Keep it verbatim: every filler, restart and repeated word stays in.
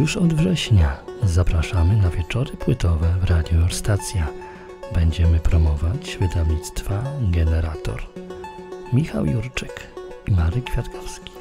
Już od września zapraszamy na wieczory płytowe w Radiu Your Stacja. Będziemy promować wydawnictwa Generator. Michał Jurczyk i Marek Kwiatkowski.